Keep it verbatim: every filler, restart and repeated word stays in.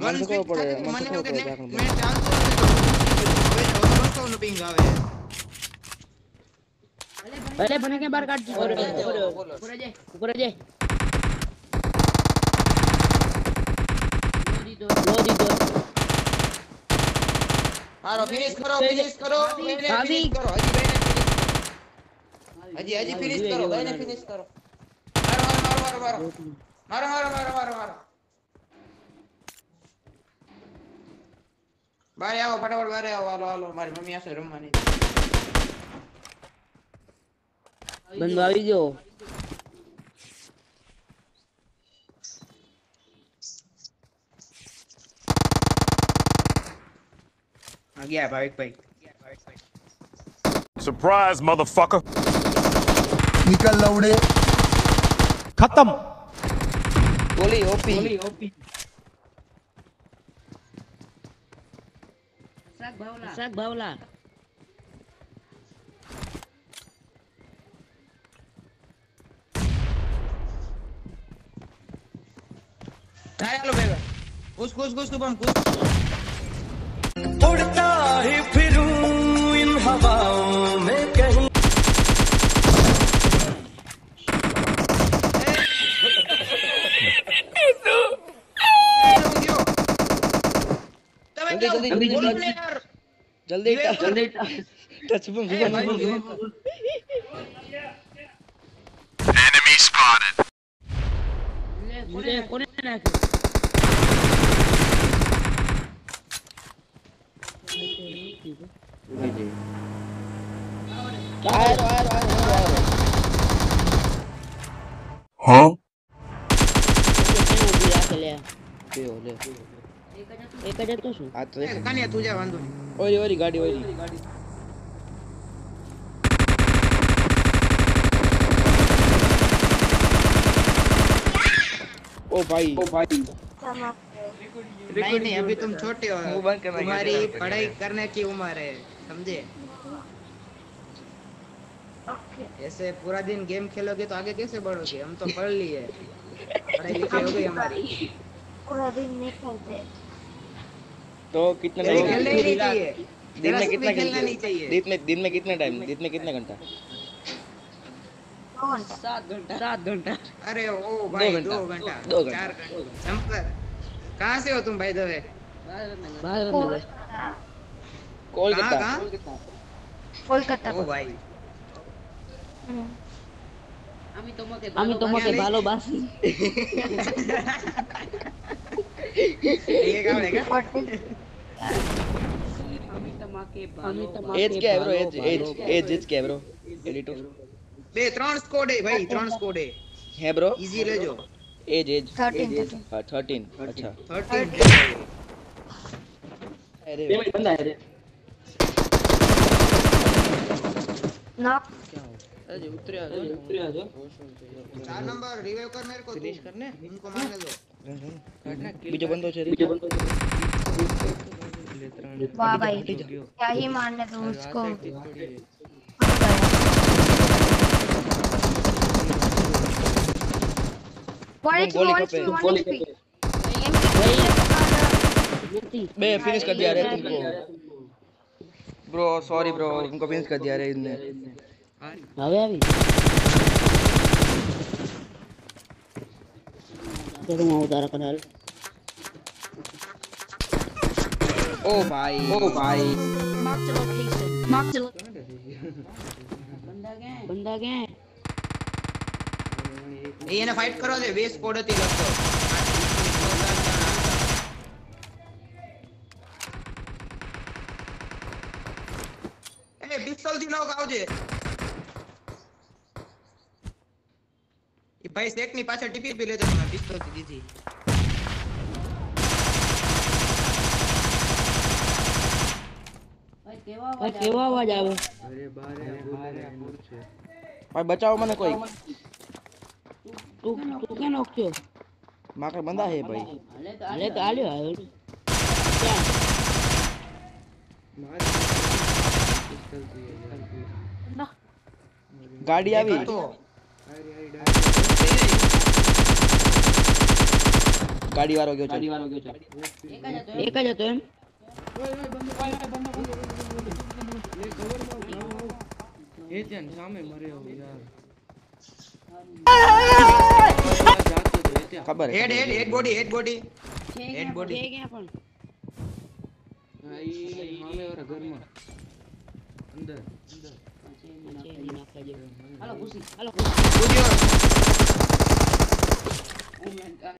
મને તો ખબર પડે મને તો ખબર પડે મેં ચાલતો હવે તો નો પિંગ આવે અરે બને કે બાર કાઢ ઉપર ઉપર જે ઉપર જે લો દીધો લો દીધો મારો ફિનિશ કરો ફિનિશ કરો ફિનિશ કરો હજી બેને હજી હજી ફિનિશ કરો બેને ફિનિશ કરો મારો મારો મારો મારો મારો મારો મારો મારો મારો બારે આવો ફટાફટ બારે આવો હાલો હાલો મારી મમ્મી આસે રમવાની બંદો આવી ગયો આ ગયા ભાવિક ભાઈ સરપ્રાઈઝ મધરફકર निकल लौड़े खत्म गोली ओपी શાક ભાવલા શાક ભાવલા ચાલો બેગા घुस घुस घुस तू बम घुस उड़ता ही फिरूं इन हवाओं में कहीं जल्दी जल्दी जल्दी जल्दी जल्दी टच बम enemy spotted ले कोने नाख्यो आरो आरो आरो हाँ ले ले એક જ તો શું આ તો કાનિયા તું જા વાંધો નહીં ઓરી ઓરી ગાડી ઓરી ओ भाई ओ भाई नहीं नहीं अभी तुम छोटे हो मुंह बंद करना तुम्हारी पढ़ाई करने की उम्र है समझे ऐसे पूरा दिन गेम खेलोगे तो आगे कैसे बढ़ोगे हम तो पढ़ लिए पढ़ाई लिखाई हो गई हमारी पूरा दिन नहीं खेलते तो कितने खेलने खेलने ही नहीं चाहिए दिन में कितना खेलना नहीं चाहिए दिन में दिन में कितने टाइम दिन में कितने घंटा दो घंटा सात घंटा सात घंटा अरे ओ भाई दो दो घंटा, घंटा दो घंटा। चार घंटा जंपर कहाँ से हो तुम भाई दवे બાર कोलकाता कहाँ कोलकाता ओ भाई আমি তোমাকে আমি তোমাকে ভালোবাসি ये क्या बोलेगा আমি তোমাকে আমি তোমাকে एज क्या है bro age age age age क्या है ब्रो एडिटर बे त्रण स्कोड है भाई त्रण स्कोड है है ब्रो इजी ले जो एज एज थर्टीन हां थर्टीन अच्छा थर्टीन अरे બંધા રે नॉक अरे उतरिया ઉતર્યા જો चार नंबर रिवाइव कर मेरे को फिनिश करने उनको मारने दो काटना बीजो बंदो छे बीजो बंदो वाह भाई क्या ही मारने दो उसको One H P, one H P, one H P. बे फिनिश कर दिया रे तुमको ब्रो सॉरी ब्रो तुमको फिनिश कर दिया रे इनने હવે આવી તો હું ઉતારા કરાલ ओ भाई ओ भाई Mark the location. Mark the location. બંદા કે બંદા કે ये ना फाइट करो दे वेस्ट स्कोड હતી લખતો ए पिस्तौल થી નોક આવજે એ ભાઈ સેક ની પાછળ ટીપી પી લેજો તમે પિસ્તોલ થી દીધી ભાઈ કેવો અવાજ આવે भाई बचाओ मने कोई તું તું કે નોખ્યો मां का बंदा है भाई હાલે તો આલ્યો આવ્યો गाड़ी આવી તો ગાડી વાળો ગયો છે એક જ હતો એમ એ ત્યાં સામે મર્યો યાર ખબર હે head head head body head body head body છે ક્યાં પણ હા ઈ સામે વાળા ઘરમાં અંદર અંદર છે એની નાખવા જેવું. હાલો ખુશી હાલો સ્ટુડિયો